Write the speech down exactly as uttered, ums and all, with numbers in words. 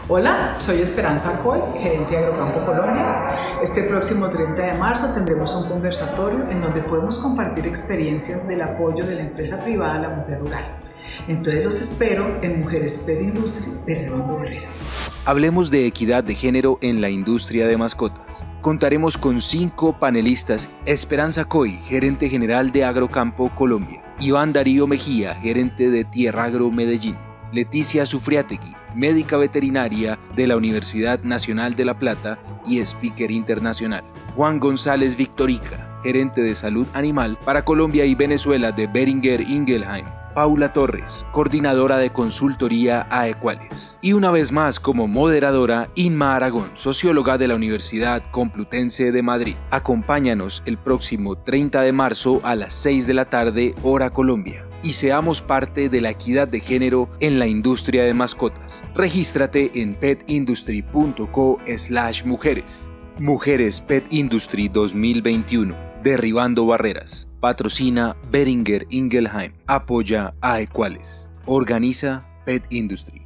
Hola, soy Esperanza Coy, gerente de Agrocampo Colombia. Este próximo treinta de marzo tendremos un conversatorio en donde podemos compartir experiencias del apoyo de la empresa privada a la mujer rural. Entonces los espero en Mujeres Pet Industry derribando barreras. Hablemos de equidad de género en la industria de mascotas. Contaremos con cinco panelistas: Esperanza Coy, gerente general de Agrocampo Colombia; Iván Darío Mejía, gerente de Tierragro Medellín; Leticia Sufriategui, médica veterinaria de la Universidad Nacional de La Plata y speaker internacional; Juan González Victorica, gerente de salud animal para Colombia y Venezuela de Boehringer Ingelheim; Paula Torres, coordinadora de consultoría a Equales. Y una vez más como moderadora, Inma Aragón, socióloga de la Universidad Complutense de Madrid. Acompáñanos el próximo treinta de marzo a las seis de la tarde, hora Colombia, y seamos parte de la equidad de género en la industria de mascotas. Regístrate en petindustry punto co slash mujeres. Mujeres Pet Industry dos mil veintiuno. Derribando barreras. Patrocina Boehringer Ingelheim. Apoya a Equales. Organiza Pet Industry.